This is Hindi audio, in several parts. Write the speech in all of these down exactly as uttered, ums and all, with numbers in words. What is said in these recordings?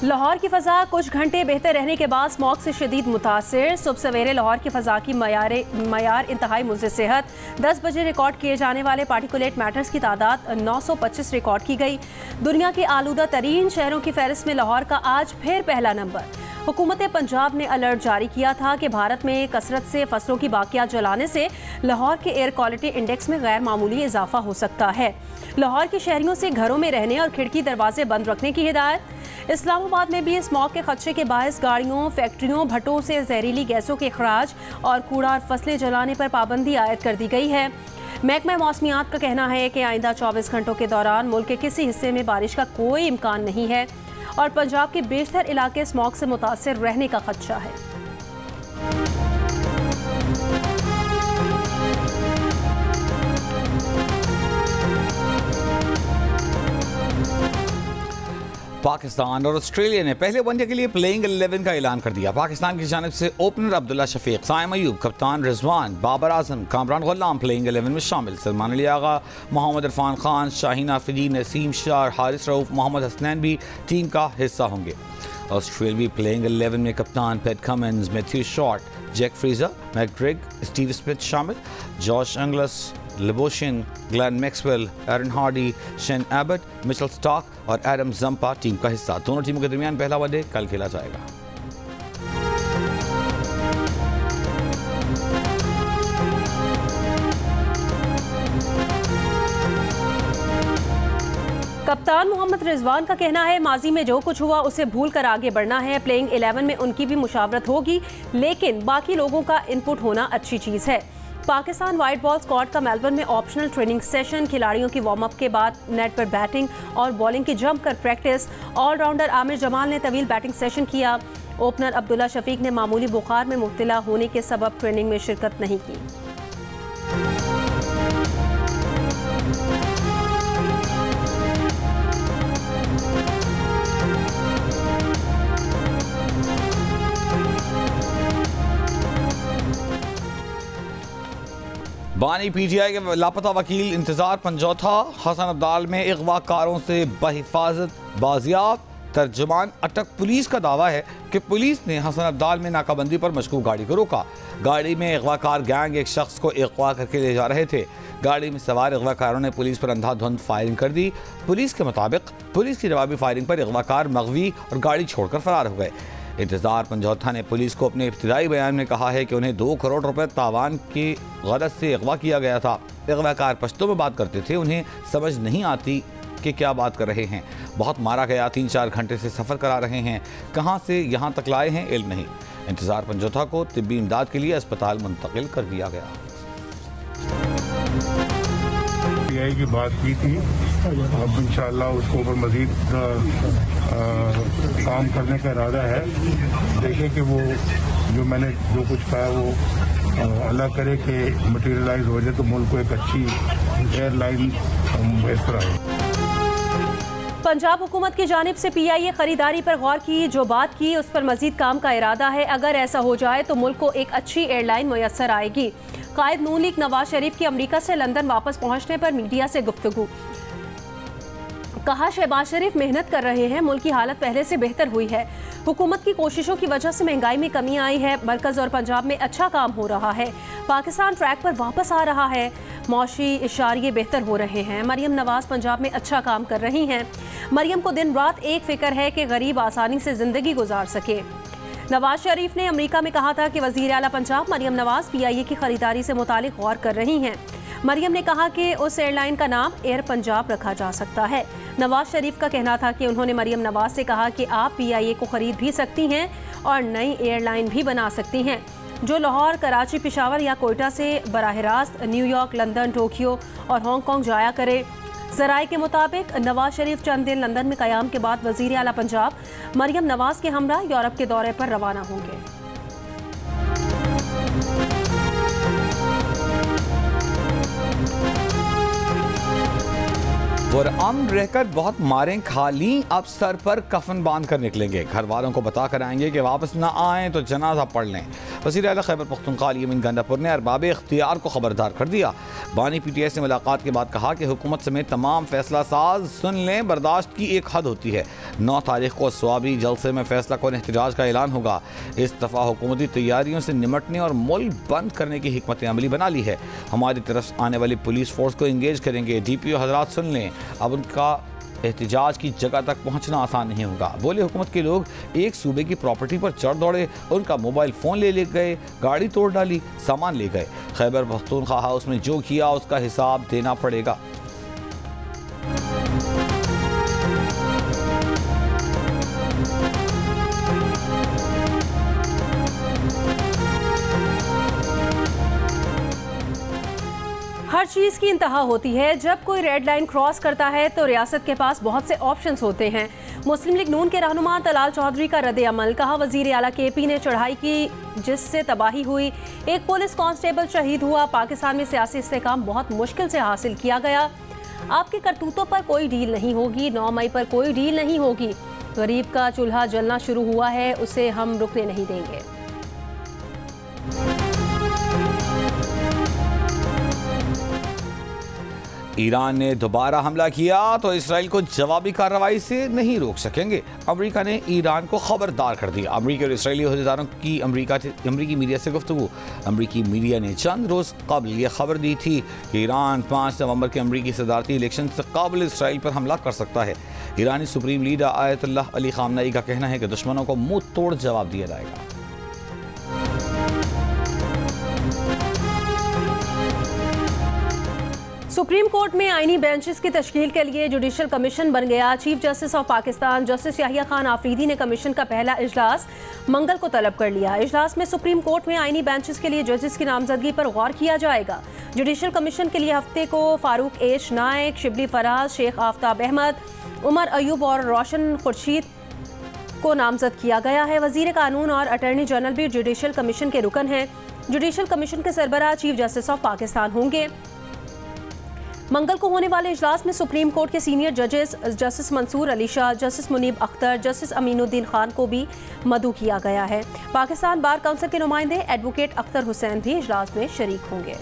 लाहौर की फ़ज़ा कुछ घंटे बेहतर रहने के बाद स्मॉग से शदीद मुतासिर। सुबह सवेरे लाहौर की फ़ज़ा की मयार इंतहाई मुज़र सेहत। दस बजे रिकॉर्ड किए जाने वाले पार्टिकुलेट मैटर्स की तादाद नौ सौ पच्चीस रिकॉर्ड की गई। दुनिया के आलूदा तरीन शहरों की फहरिस्त में लाहौर का आज फिर पहला नंबर। हुकूमत पंजाब ने अलर्ट जारी किया था कि भारत में कसरत से फसलों की बाकियात जलाने से लाहौर के एयर क्वालिटी इंडेक्स में गैर मामूली इजाफा हो सकता है। लाहौर के शहरियों से घरों में रहने और खिड़की दरवाजे बंद रखने की हिदायत। इस्लामाबाद में भी स्मॉग के खदशे के बायस गाड़ियों, फैक्ट्रियों, भट्टों से जहरीली गैसों के अखराज और कूड़ा और फसलें जलाने पर पाबंदी आयद कर दी गई है। महकमा मौसमियात का कहना है कि आइंदा चौबीस घंटों के दौरान मुल्क के किसी हिस्से में बारिश का कोई इम्कान नहीं है और पंजाब के बेशतर इलाके स्मॉग से मुतासिर रहने का खदशा है। पाकिस्तान और ऑस्ट्रेलिया ने पहले वनडे के लिए प्लेइंग इलेवन का ऐलान कर दिया। पाकिस्तान की जानिब से ओपनर अब्दुल्ला शफीक, साइम अयूब, कप्तान रिजवान, बाबर आजम, कामरान गुलाम प्लेइंग इलेवन में शामिल। सलमान अली आगा, मोहम्मद इरफान खान, शाहीन आफरीदी, नसीम शाह, हारिस रऊफ, मोहम्मद हसनैन भी टीम का हिस्सा होंगे। ऑस्ट्रेलियावी प्लेइंग इलेवन में कप्तान Pat Cummins, Matthew Short, Jake Fraser, McGurk, Steve Smith शामिल। Josh Inglis, Labuschagne, Glenn Maxwell, Aaron Hardie, Sean Abbott, Mitchell Starc और एडम जंपा टीम का हिस्सा। दोनों टीमों के दरमियान पहला वनडे कल खेला जाएगा। कप्तान मोहम्मद रिजवान का कहना है माजी में जो कुछ हुआ उसे भूल कर आगे बढ़ना है। प्लेइंग इलेवन में उनकी भी मुशावरत होगी, लेकिन बाकी लोगों का इनपुट होना अच्छी चीज़ है। पाकिस्तान वाइट बॉल स्क्वाड का मेलबर्न में ऑप्शनल ट्रेनिंग सेशन। खिलाड़ियों की वार्म अप के बाद नेट पर बैटिंग और बॉलिंग की जम कर प्रैक्टिस। ऑलराउंडर आमिर जमाल ने तवील बैटिंग सेशन किया। ओपनर अब्दुल्ला शफीक ने मामूली बुखार में मुब्तला होने के सबब ट्रेनिंग में शिरकत नहीं की। बानी पीटीआई के लापता वकील इंतजार पंजौथा। हसन अब्दाल में अगवाकारों से बहिफाजत बाजियाब, तर्जुमान अटक। पुलिस का दावा है कि पुलिस ने हसन अब्दाल में नाकाबंदी पर मशकूक गाड़ी को रोका। गाड़ी में अगवाकार गैंग एक शख्स को अगवा करके ले जा रहे थे। गाड़ी में सवार अगवाकारों ने पुलिस पर अंधाधुंध फायरिंग कर दी। पुलिस के मुताबिक पुलिस की जवाबी फायरिंग पर अगवाकार मगवी और गाड़ी छोड़कर फरार हो गए। इंतजार पंजौथा ने पुलिस को अपने इब्तिदाई बयान में कहा है कि उन्हें दो करोड़ रुपए तावान की गरज से अगवा किया गया था। अगवाकार पश्तो में बात करते थे, उन्हें समझ नहीं आती कि क्या बात कर रहे हैं। बहुत मारा गया, तीन चार घंटे से सफ़र करा रहे हैं, कहाँ से यहाँ तक लाए हैं इल्म नहीं। इंतजार पंजौथा को तिब्बी इमदाद के लिए अस्पताल मुंतकिल कर दिया गया। पीआई की बात की थी, अब इंशाअल्लाह उसको ऊपर मजीद काम करने का इरादा है। देखें कि वो जो मैंने जो कुछ कहा वो अल्लाह करे कि मटेरियलाइज हो जाए तो मुल्क को एक अच्छी एयरलाइन बेहतर आए। पंजाब हुकूमत की जानिब से पी आई ए खरीदारी पर गौर की, जो बात की उस पर मजीद काम का इरादा है। अगर ऐसा हो जाए तो मुल्क को एक अच्छी एयरलाइन मुयस्सर आएगी। कायद नून लीग नवाज शरीफ की अमरीका से लंदन वापस पहुंचने पर मीडिया से गुफ्तगू। कहा शहबाज शरीफ मेहनत कर रहे हैं, मुल्क की हालत पहले से बेहतर हुई है। हुकूमत की कोशिशों की वजह से महंगाई में कमी आई है। मरकज़ और पंजाब में अच्छा काम हो रहा है। पाकिस्तान ट्रैक पर वापस आ रहा है। मौशी इशारे बेहतर हो रहे हैं। मरियम नवाज पंजाब में अच्छा काम कर रही हैं। मरियम को दिन रात एक फिक्र है कि गरीब आसानी से ज़िंदगी गुजार सके। नवाज शरीफ ने अमेरिका में कहा था कि वज़ीर आला Punjab Maryam Nawaz P I A की खरीदारी से मुतालिक गौर कर रही हैं। मरियम ने कहा कि उस एयरलाइन का नाम एयर पंजाब रखा जा सकता है। नवाज शरीफ का कहना था कि उन्होंने मरियम नवाज से कहा कि आप पी आई ए को खरीद भी सकती हैं और नई एयरलाइन भी बना सकती हैं जो लाहौर, कराची, पेशावर या कोयटा से बराह रास्त न्यूयॉर्क, लंदन, टोक्यो और हांगकॉन्ग जाया करे। ज़राए के मुताबिक नवाज शरीफ चंद दिन लंदन में क़याम के बाद वज़ीर आला पंजाब मरियम नवाज के हमरा यूरोप के दौरे पर रवाना होंगे। पुरअमन रहकर बहुत मारें खा ली, अब सर पर कफन बांध कर निकलेंगे। घर वालों को बता कर आएंगे कि वापस ना आएँ तो जनाजा पढ़ लें। वज़ीर आला खैबर पख्तूनख्वा यमीन गंडापुर ने अरबाब इख्तियार को खबरदार कर दिया। बानी पी टी आई से मुलाकात के बाद कहा कि हुकूमत समेत तमाम फैसला साज सुन लें, बर्दाश्त की एक हद होती है। नौ तारीख को स्वाबी जलसे में फैसला कौन एहतजाज का ऐलान होगा। इस दफ़ा हुकूमती तैयारियों से निमटने और मुल्क बंद करने की हिकमत अमली बना ली है। हमारी तरफ आने वाली पुलिस फोर्स को इंगेज करेंगे। डी पी ओ हजरात सुन लें, अब उनका एहतजाज की जगह तक पहुंचना आसान नहीं होगा। बोले हुकूमत के लोग एक सूबे की प्रॉपर्टी पर चढ़ दौड़े, उनका मोबाइल फ़ोन ले ले गए, गाड़ी तोड़ डाली, सामान ले गए। खैबर पख्तूनख्वा हाउस में जो किया उसका हिसाब देना पड़ेगा। हर चीज़ की इंतहा होती है। जब कोई रेड लाइन क्रॉस करता है तो रियासत के पास बहुत से ऑप्शंस होते हैं। मुस्लिम लीग नून के रहनुमा तलाल चौधरी का रद्द अमल, कहा वजीर आला के पी ने चढ़ाई की जिससे तबाही हुई, एक पुलिस कांस्टेबल शहीद हुआ। पाकिस्तान में सियासी इस्तेकाम बहुत मुश्किल से हासिल किया गया। आपकी करतूतों पर कोई डील नहीं होगी, नौ मई पर कोई डील नहीं होगी। गरीब का चूल्हा जलना शुरू हुआ है, उसे हम रुकने नहीं देंगे। ईरान ने दोबारा हमला किया तो इसराइल को जवाबी कार्रवाई से नहीं रोक सकेंगे। अमेरिका ने ईरान को खबरदार कर दिया। अमेरिकी और इसराइली अहदेदारों की अमेरिका अमेरिकी मीडिया से गुफ्तगू। अमेरिकी मीडिया ने चंद रोज़ कबल यह खबर दी थी कि ईरान पाँच नवंबर के अमेरिकी सदारती इलेक्शन से कबल इसराइल पर हमला कर सकता है। ईरानी supreme leader Ayatollah Ali Khamenei का कहना है कि दुश्मनों को मुंह तोड़ जवाब दिया जाएगा। सुप्रीम कोर्ट में आईनी बेंचेस की तश्कील के लिए जुडिशल कमीशन बन गया। Chief justice of Pakistan justice Yahya Khan Afridi ने कमीशन का पहला इजलास मंगल को तलब कर लिया। इजलास में सुप्रीम कोर्ट में आईनी बेंचेस के लिए जजेस की नामजदगी पर गौर किया जाएगा। जुडिशल कमीशन के लिए हफ्ते को फारूक एच नायक, शिबली फराज, शेख आफ्ताब अहमद, उमर अयूब और रोशन खुर्शीद को नामजद किया गया है। वजीर कानून और अटॉर्नी जनरल भी जुडिशल कमीशन के रुकन हैं। जुडिशल कमीशन के सरबराह चीफ जस्टिस ऑफ पाकिस्तान होंगे। मंगल को होने वाले इजलास में सुप्रीम कोर्ट के सीनियर जजेस justice Mansoor Ali Shah, justice Munib Akhtar, justice Aminuddin Khan को भी मदऊ किया गया है। पाकिस्तान बार काउंसिल के नुमाइंदे एडवोकेट अख्तर हुसैन भी इजलास में शरीक होंगे।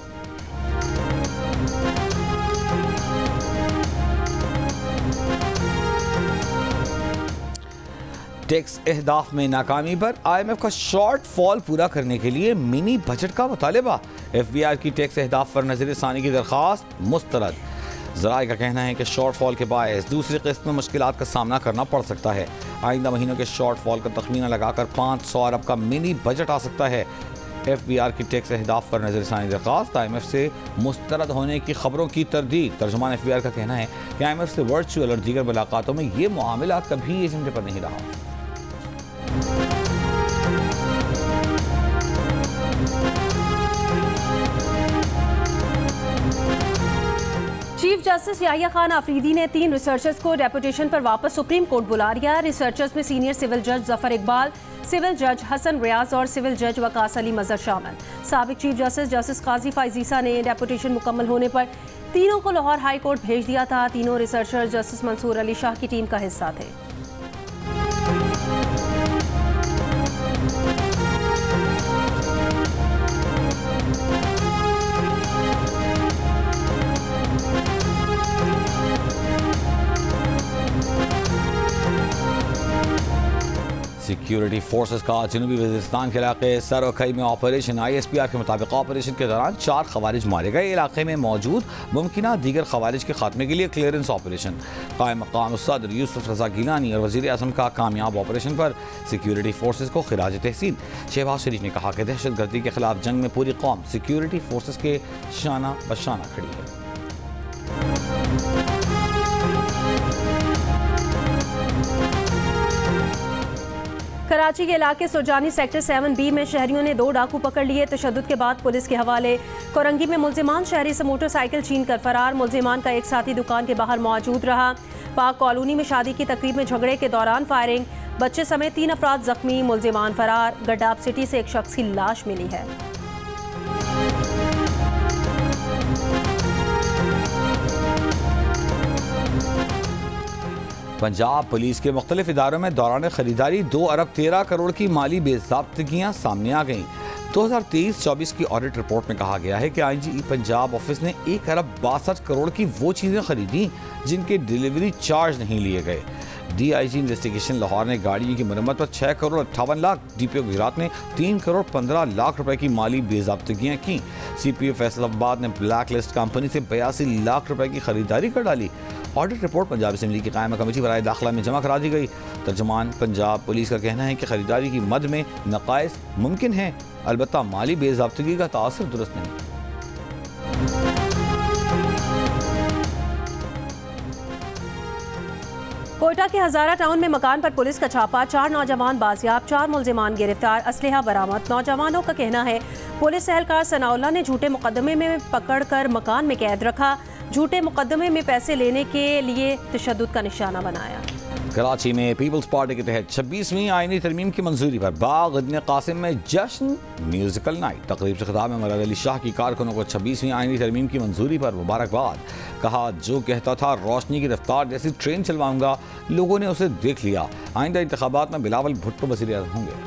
टैक्स अहदाफ में नाकामी पर आई एम एफ का शॉर्ट फॉल पूरा करने के लिए मिनी बजट का मुतालबा। एफ बी आर की टैक्स अहदाफ पर नजर सानी की दरख्वास्त मुस्तरद। ज़राए का कहना है कि शॉर्ट फॉल के बायस दूसरी किस्त में मुश्किलात का सामना करना पड़ सकता है। आइंदा महीनों के शॉर्ट फॉल का तखमीना लगाकर पाँच सौ अरब का मिनी बजट आ सकता है। एफ बी आर की टैक्स अहदाफ पर नजर सानी दरख्वास्त आई एम एफ से मुस्तरद होने की खबरों की तरदीद। तर्जुमान एफ बी आर का कहना है कि आई एम एफ से वर्चुअल और दीगर मुलाकातों में ये मामला कभी एजेंडे पर नहीं रहा। चीफ जस्टिस याहिया खान आफरीदी ने तीन रिसर्चर्स को डेपुटेशन पर वापस सुप्रीम कोर्ट बुला लिया। रिसर्चर्स में सीनियर सिविल जज जफर इकबाल, सिविल जज हसन रियाज और सिविल जज वकास अली मजहर शामिल। साबिक चीफ जस्टिस जस्टिस काजी फाइजीसा ने डेपुटेशन मुकम्मल होने पर तीनों को लाहौर हाई कोर्ट भेज दिया था। तीनों रिसर्चर्स जस्टिस मंसूर अली शाह की टीम का हिस्सा थे। सिक्योरिटी फोर्सेस का जनूबी वज़ीरिस्तान के इलाके सर और कई में operation. I S P R के मुताबिक ऑपरेशन के दौरान चार खवारिज मारे गए। इलाके में मौजूद मुमकिन दीगर खवारिज के खात्मे के लिए क्लियरेंस ऑपरेशन। कायम मकाम सदर यूसुफ रजा गिलानी और वज़ीर आज़म का कामयाब ऑपरेशन पर सिक्योरिटी फोर्सेस को खिराज तहसीन। शहबाज शरीफ ने कहा कि दहशत गर्दी के खिलाफ जंग में पूरी कौम सिक्योरिटी फोर्सेस के शाना बशाना खड़ी है। कराची के इलाके सुरजानी सेक्टर सेवन बी में शहरियों ने दो डाकू पकड़ लिए। तशद्दुद के बाद पुलिस के हवाले। कोरंगी में मुल्जिमान शहरी से मोटरसाइकिल छीन कर फरार। मुल्जिमान का एक साथी दुकान के बाहर मौजूद रहा। पाक कॉलोनी में शादी की तकरीब में झगड़े के दौरान फायरिंग। बच्चे समेत तीन अफराद जख्मी, मुल्जिमान फरार। गड्डाब सिटी से एक शख्स की लाश मिली है। पंजाब पुलिस के मुख्तलिफ इदारों में दौरान खरीदारी दो अरब तेरह करोड़ की माली बेज़ाब्तगियाँ सामने आ गईं। दो हज़ार तेईस चौबीस की ऑडिट रिपोर्ट में कहा गया है कि आई जी ई पंजाब ऑफिस ने एक अरब बासठ करोड़ की वो चीज़ें खरीदी जिनके डिलीवरी चार्ज नहीं लिए गए। D I G investigation Lahore ने गाड़ियों की मरम्मत पर छः करोड़ अट्ठावन lakh, D P O Gujrat ने तीन करोड़ पंद्रह लाख रुपए की माली बेज़ाब्तगियाँ की। सी पी ओ फैसलाबाद ने ब्लैक लिस्ट कंपनी से बयासी लाख रुपए की खरीदारी कर डाली। ऑडिट रिपोर्ट पंजाब असेंबली की कायम कमेटी बराए दाखिला में जमा करा दी गई। तर्जुमान पंजाब पुलिस का कहना है कि खरीदारी की मद में नकाइस मुमकिन है, अलबत्ता माली बेज़ाब्तगी का तासुर दुरुस्त नहीं। कोयटा के हजारा टाउन में मकान पर पुलिस का छापा, चार नौजवान बाजियाब, चार मुलजिमान गिरफ्तार, असलहा बरामद। नौजवानों का कहना है पुलिस एहलकार सनाउल्लाह ने झूठे मुकदमे में पकड़कर मकान में कैद रखा, झूठे मुकदमे में पैसे लेने के लिए तशद्दुद का निशाना बनाया। कराची में पीपल्स पार्टी के तहत छब्बीसवीं आईनी तरमीम की मंजूरी पर बाग इब्न कासिम में जश्न म्यूजिकल नाइट। तकरीब से खिताब में मुराद अली शाह की कारकुनों को छब्बीसवीं आईनी तरमीम की मंजूरी पर मुबारकबाद। कहा, जो कहता था रोशनी की रफ्तार जैसी ट्रेन चलवाऊंगा, लोगों ने उसे देख लिया। आइंदा इंतखाबात में बिलावल भुट्टो वज़ीर आज़म होंगे।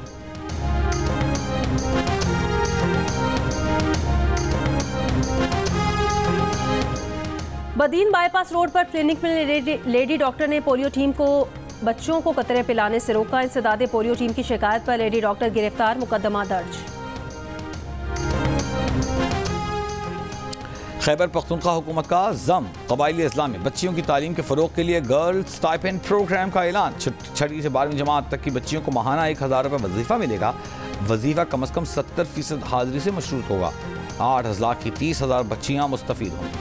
बदीन बाईपास रोड पर क्लिनिक में लेडी, लेडी डॉक्टर ने पोलियो टीम को बच्चों को कतरे पिलाने से रोका। इंसदादे पोलियो टीम की शिकायत पर लेडी डॉक्टर गिरफ्तार, मुकदमा दर्ज। खैबर पख्तूनख्वा हुकूमत का जम कबायली इस्लाम में बच्चियों की तालीम के फ़रोग के लिए गर्ल्स स्टाइपेंड प्रोग्राम का ऐलान। छठी से बारहवीं जमात तक की बच्चियों को माहाना एक हज़ार रुपये वजीफ़ा मिलेगा। वजीफ़ा कम अज़ कम सत्तर फीसद हाजिरी से मशरूत होगा। आठ हज़ार की तीस हज़ार बच्चियाँ मुस्तफ़ीद होंगी।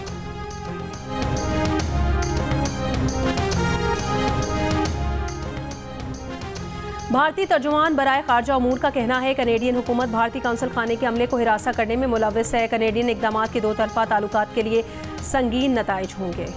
भारतीय तर्जुमान बराए खारजा उमूर का कहना है कनेडियन हुकूमत भारतीय कौंसल खाने के अमले को हिरासा करने में मुलव्वस है। कनेडियन इक़दामात के दो तरफा ताल्लुकात के लिए संगीन नताइज होंगे।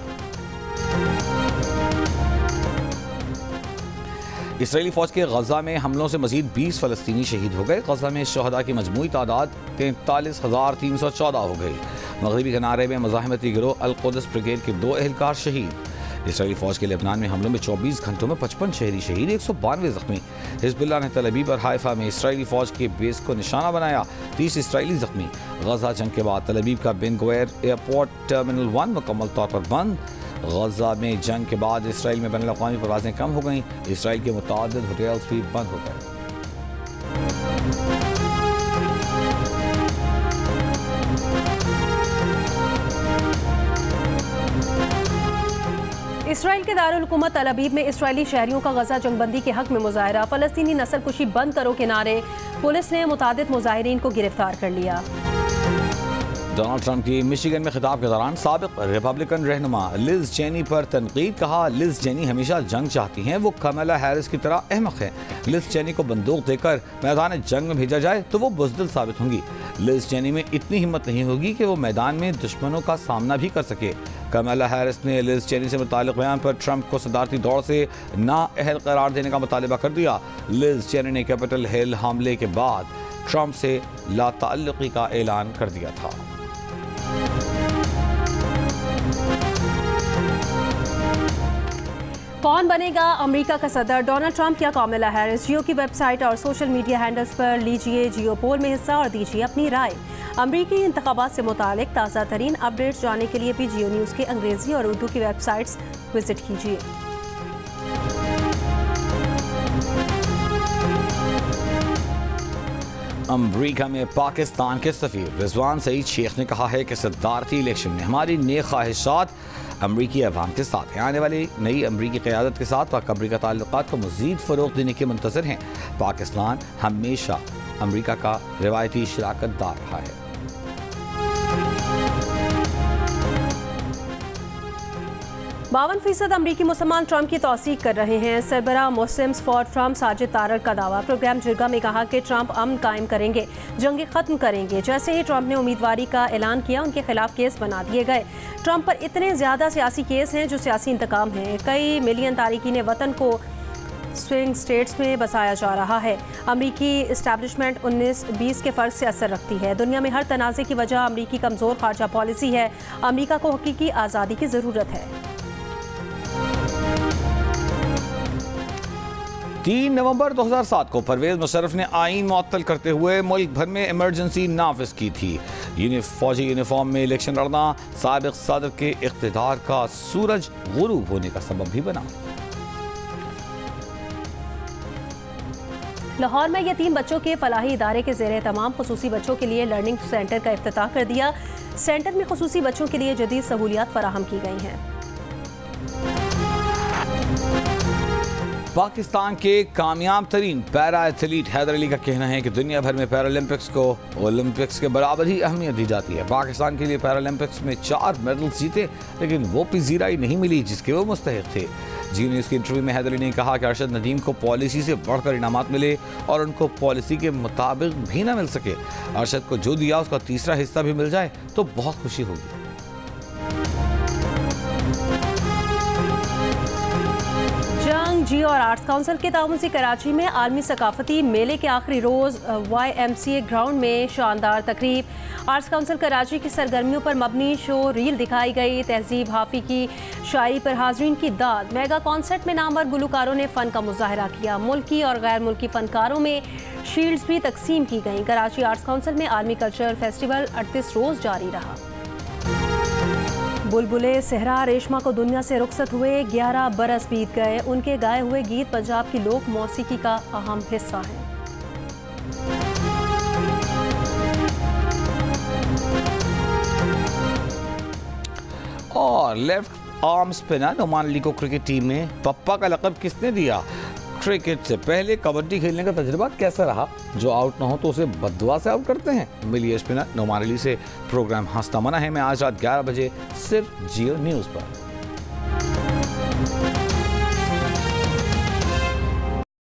इसराइली फौज के गजा में हमलों से मजीद बीस फ़लस्तीनी शहीद हो गए। गजा में शहदा की मजमूई तादाद तैंतालीस हज़ार तीन सौ चौदह हो गई। मगरबी किनारे में मज़ाहमती गिरोह अल कुद्स ब्रिगेड के दो एहलकार शहीद। इसराइली फौज के लेबनान में हमलों में चौबीस घंटों में पचपन शहरी शहीद, एक सौ बानवे जख्मी। हिजबुल्लाह ने तल अबीब और हाइफा में इसराइली फौज के बेस को निशाना बनाया, तीस इसराइली जख्मी। गजा जंग के बाद तल अबीब का Ben Gurion airport terminal one मुकम्मल तौर पर बंद। गजा में जंग के बाद इसराइल में बैनुल अक़वामी परवाज़ें कम हो गईं। इसराइल के मुतअद्दिद होटल्स भी बंद हो गए। इसराइल के दारुल हुकूमत तल अबीब में इसराइली शहरियों का गजा जंगबंदी के हक में मुजाहरा। फ़लस्तीनी नस्ल कुशी बंद करो के नारे। पुलिस ने मुतादिद मुजाहिरीन को गिरफ्तार कर लिया। डोनाल्ड ट्रंप की मिशिगन में खिताब के दौरान साबिक रिपब्लिकन रहनुमा लिज चेनी पर तनकीद। कहा, लिज चेनी हमेशा जंग चाहती हैं, वो कमला हैरिस की तरह अहमक है। लिज चेनी को बंदूक देकर मैदान जंग में भेजा जाए तो वो बुज़दिल साबित होंगी। लिज चेनी में इतनी हिम्मत नहीं होगी कि वो मैदान में दुश्मनों का सामना भी कर सके। कमला हैरिस ने लिज चेनी से मुताल्लिक़ बयान पर ट्रंप को सदारती दौड़ से नाअहल करार देने का मुतालबा कर दिया। लिज चेनी ने कैपिटल हिल हमले के बाद ट्रंप से लाताल्लुक़ी का ऐलान कर दिया था। कौन बनेगा अमेरिका का सदर, डोनाल्ड ट्रंप या कमला हैरिस? जियो की वेबसाइट और सोशल मीडिया हैंडल्स पर लीजिए जियो पोल में हिस्सा और दीजिए अपनी राय। अमेरिकी इंतखाबात से मुतालिक ताज़ा तरीन अपडेट्स जानने के लिए भी जियो न्यूज़ की अंग्रेजी और उर्दू की वेबसाइट्स विजिट कीजिए। अमरीका में पाकिस्तान के सफीर रिजवान सईद शेख ने कहा है कि सदारती इलेक्शन में हमारी नेक ख्वाहिशात अमरीकी अवाम के साथ हैं। आने वाली नई अमरीकी क़यादत के साथ पाक अमरीका ताल्लुकात को मज़ीद फ़रोग़ देने के मुंतज़िर हैं। पाकिस्तान हमेशा अमरीका का रिवायती शराकतदार रहा है। बावन फीसद अमरीकी मुसलमान ट्रंप की तौसीक कर रहे हैं। सरबराह Muslims for Trump Sajid Tarar का दावा। प्रोग्राम जिरगा में कहा कि ट्रंप अमन कायम करेंगे, जंगे ख़त्म करेंगे। जैसे ही ट्रंप ने उम्मीदवारी का ऐलान किया, उनके खिलाफ केस बना दिए गए। ट्रंप पर इतने ज़्यादा सियासी केस हैं जो सियासी इंतकाम हैं। कई मिलियन तारिकीन वतन को स्विंग स्टेट्स में बसाया जा रहा है। अमरीकी इस्टेब्लिशमेंट उन्नीस बीस के फ़र्क से असर रखती है। दुनिया में हर तनाज़े की वजह अमरीकी कमज़ोर खारजा पॉलिसी है। अमरीका को हकीकी आज़ादी की ज़रूरत है। तीन नवंबर दो हज़ार सात को परवेज मुशर्रफ ने आईन मुअत्तल करते हुए मुल्क भर में इमरजेंसी नाफिज की थी। फौजी यूनिफॉर्म में इलेक्शन लड़ना साबिक सदर के इख्तिदार का सूरज गुरूब होने का सबब भी बना। लाहौर में यतीम बच्चों के फलाही इदारे के ज़ेरे तमाम खुसूसी बच्चों के लिए लर्निंग सेंटर का इफ्तिताह कर दिया। सेंटर में खुसूसी बच्चों के लिए जदीद सहूलियात फराहम की गई हैं। पाकिस्तान के कामयाब तरीन पैरा एथलीट हैदर अली का कहना है कि दुनिया भर में पैरालंपिक्स को ओलंपिक्स के बराबर ही अहमियत दी जाती है। पाकिस्तान के लिए पैरालंपिक्स में चार मेडल्स जीते, लेकिन वो पजीराई नहीं मिली जिसके वो मुस्तहिक थे। जी न्यूज़ की इंटरव्यू में हैदर अली ने कहा कि अरशद नदीम को पॉलिसी से बढ़कर इनामात मिले और उनको पॉलिसी के मुताबिक भी ना मिल सके। अरशद को जो दिया उसका तीसरा हिस्सा भी मिल जाए तो बहुत खुशी होगी। जी और आर्ट्स काउंसिल के ताउन से कराची में आलमी सकाफती मेले के आखिरी रोज़ Y M C A ground में शानदार तकरीब। आर्ट्स काउंसिल कराची की सरगर्मियों पर मबनी शो रील दिखाई गई। तहजीब हाफी की शायरी पर हाजरीन की दाद। मेगा कॉन्सर्ट में नामवर गुलकारों ने फ़न का मुजाहरा किया। मुल्की और गैर मुल्की फ़नकारों में शील्ड्स भी तकसीम की गईं। कराची आर्ट्स काउंसिल में आलमी कल्चर फेस्टिवल अड़तीस रोज़ जारी रहा। बुलबुले सहरा रेशमा को दुनिया से रुखसत हुए ग्यारह बरस बीत गए। उनके गाए हुए गीत पंजाब की लोक मौसीकी का अहम हिस्सा हैं। और left arm spinner Nauman Ali को क्रिकेट टीम में पप्पा का लक़ब किसने दिया? क्रिकेट से पहले कबड्डी खेलने का तजुर्बा कैसा रहा? जो आउट ना हो तो उसे बद्दुआ से आउट करते हैं। मिलिए स्पिनर नुमान अली से। प्रोग्राम हंसता मना है मैं आज रात ग्यारह बजे सिर्फ जियो न्यूज़ पर।